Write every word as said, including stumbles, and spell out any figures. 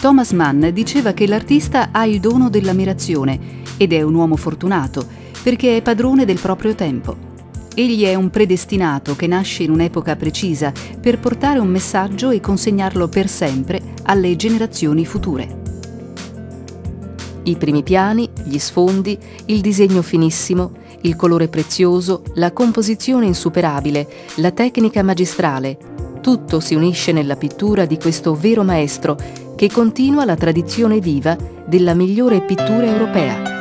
Thomas Mann diceva che l'artista ha il dono dell'ammirazione ed è un uomo fortunato perché è padrone del proprio tempo. Egli è un predestinato che nasce in un'epoca precisa per portare un messaggio e consegnarlo per sempre alle generazioni future. I primi piani, gli sfondi, il disegno finissimo, il colore prezioso, la composizione insuperabile, la tecnica magistrale, tutto si unisce nella pittura di questo vero maestro che continua la tradizione viva della migliore pittura europea.